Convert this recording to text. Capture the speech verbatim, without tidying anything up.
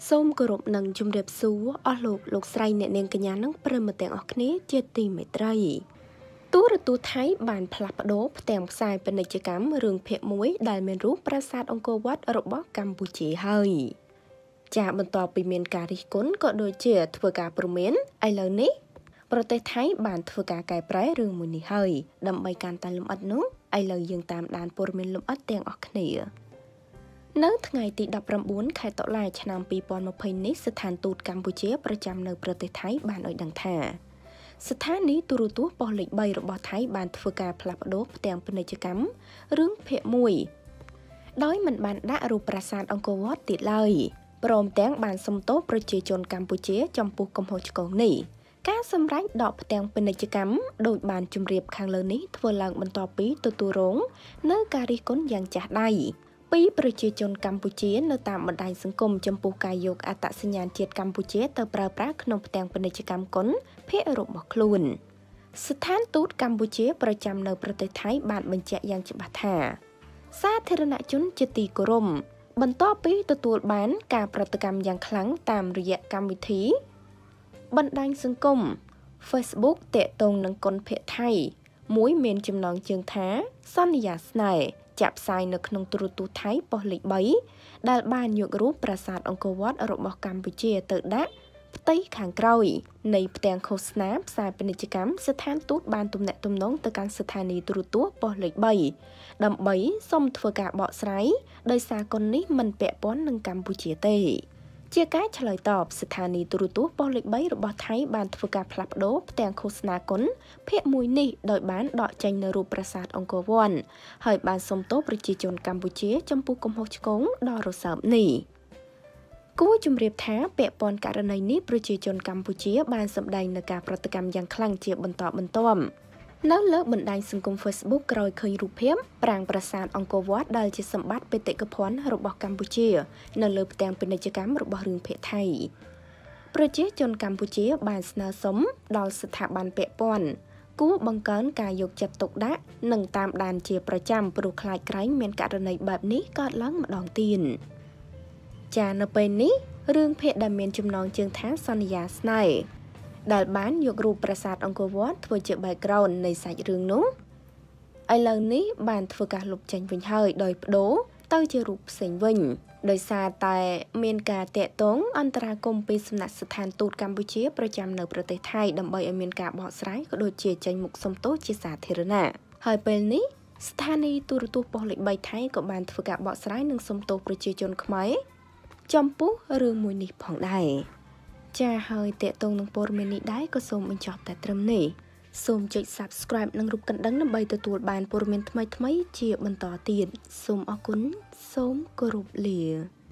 សូមគោរពនឹងជម្រាបសួរអស់លោកលោកស្រីអ្នកនាងកញ្ញានិងប្រិយមិត្តទាំងអស់គ្នាជាទីមេត្រីទូរទស្សន៍ថៃបានផ្លាស់ប្ដូរផ្ទាំងផ្សាយពាណិជ្ជកម្មរឿងភាគមួយដែលមានរូបប្រាសាទអង្គរវត្តរបស់កម្ពុជាហើយចាបន្ទាប់ពីមានការរិះគន់ក៏ដូចជាធ្វើការព្រមានឥឡូវនេះប្រទេសថៃបានធ្វើការកែប្រែរឿងមួយនេះហើយដើម្បីកាន់តែលម្អិតនោះឥឡូវយើងតាមដានព័ត៌មានលម្អិតទាំងអស់គ្នានៅថ្ងៃទីដប់ប្រាំបួនខែតុលាឆ្នាំពីរពាន់ម្ភៃនេះស្ថានទូតកម្ពុជាប្រចាំនៅប្រទេសថៃបានឲ្យដឹងថាស្ថានីយទូរទស្សន៍ប៉ុស្តិ៍លេខបីរបស់ថៃបានធ្វើការផ្លាស់ប្ដូរផ្ទាំងពាណិជ្ជកម្មរឿងភាគមួយដោយមិនបានដាក់រូបប្រាសាទអង្គរវត្តទៀតឡើយព្រមទាំងបានសុំទោសប្រជាជនកម្ពុជាចំពោះកំហុសឆ្គងនេះការសម្រេចដកផ្ទាំងពាណិជ្ជកម្មដោយបានជម្រាបខាងលើនេះធ្វើឡើងបន្ទាប់ពីទទួលរងនៅការរិះគន់យ៉ាងចាស់ដៃពីប្រជាជនកម្ពុជានៅតាមបណ្ដាញសង្គមចំពោះការយកអត្តសញ្ញាណជាតិកម្ពុជាទៅប្រើប្រាស់ក្នុងផ្ទាំងពាណិជ្ជកម្មគុនភាគរបស់ខ្លួនស្ថានទូតកម្ពុជាប្រចាំនៅប្រទេសថៃបានបញ្ជាក់យ៉ាងច្បាស់ថាសាធារណជនជាទីគោរពបន្ទាប់ពីទទួលបានការប្រតិកម្មយ៉ាងខ្លាំងតាមរយៈកម្មវិធីបណ្ដាញសង្គម Facebook តាក់ទងនឹងគុនភាគថៃមួយមានចំណងជើងថាសន្យាស្នេហ៍ចាក់ផ្សាយនៅក្នុងទូរទស្សន៍ថៃប៉ុស្តិ៍លេខបីដែលបានយករូបប្រាសាទអង្គរវត្តរបស់កម្ពុជាទៅដាក់ផ្ទៃខាងក្រោយនៃផ្ទាំងឃោសនាផ្សាយពាណិជ្ជកម្មស្ថានទូតបានទំនាក់ទំនងទៅកាន់ស្ថានីយទូរទស្សន៍ប៉ុស្តិ៍លេខបីដើម្បីសុំធ្វើការបកស្រាយដោយសារគុននេះមិនពាក់ព័ន្ធនឹងកម្ពុជាទេជាការឆ្លើយតបស្ថានីយទូរទស្សន៍ប៉ុស្តិ៍លេខបីរបស់ថៃបានធ្វើការផ្លាស់ប្ដូរផ្ទាំងឃោសនាគុនភាគមួយនេះដោយបានដកចេញនៅរូបប្រាសាទអង្គរវត្តហើយបានសុំទោសប្រជាជនកម្ពុជាចំពោះកំហុសឆ្គងដ៏រសើបនេះគួរជម្រាបថាពាក់ព័ន្ធករណីនេះប្រជាជនកម្ពុជាបានសម្ដែងនៅការប្រតិកម្មយ៉ាងខ្លាំងជាបន្តបន្ទាប់នៅលើបណ្ដាញសង្គម Facebook ក្រោយឃើញរូបភាពប្រាង្គប្រាសាទអង្គរវត្តដែលជាសម្បត្តិបេតិកភណ្ឌរបស់កម្ពុជានៅលើផ្ទាំងពាណិជ្ជកម្មរបស់រឿងភាគថៃប្រជាជនកម្ពុជាបានស្នើសុំដល់ស្ថាប័នពាក់ព័ន្ធគួរបង្កើនការយកចិត្តទុកដាក់និងតាមដានជាប្រចាំព្រោះខ្លាចក្រែងមានករណីបែបនេះកើតឡើងម្ដងទៀតចានៅពេលនេះរឿងភាគដែលមានចំណងជើងថាសន្យាស្នេហ៍ដែលបានយករូបប្រាសាទអង្គរវត្តធ្វើជា background នៃសាច់រឿងនោះឥឡូវនេះបានធ្វើការលុបចេញវិញហើយដោយបដូរទៅជារូបផ្សេងវិញដោយសារតែមានការតាក់ទងអន្តរាគមន៍ពីសំណាក់ស្ថានទូតកម្ពុជាប្រចាំនៅប្រទេសថៃដើម្បីឲ្យមានការបកស្រាយក៏ដូចជាចេញមុខសុំទោសជាសាធារណៈហើយពេលនេះស្ថានីយទូរទស្សន៍ប៉ុស្តិ៍លេខបីថៃក៏បានធ្វើការបកស្រាយនិងសុំទោសប្រជាជនខ្មែរចំពោះរឿងមួយនេះផងដែរចាហើយតាក់ទងនឹងព័ត៌មាននេះដែរក៏សូមបញ្ចប់តែត្រឹមនេះសូមចុច Subscribe និងរូបកណ្ដឹងដើម្បីទទួលបានព័ត៌មានថ្មីៗជាបន្តទៀតសូមអរគុណសូមគោរពលា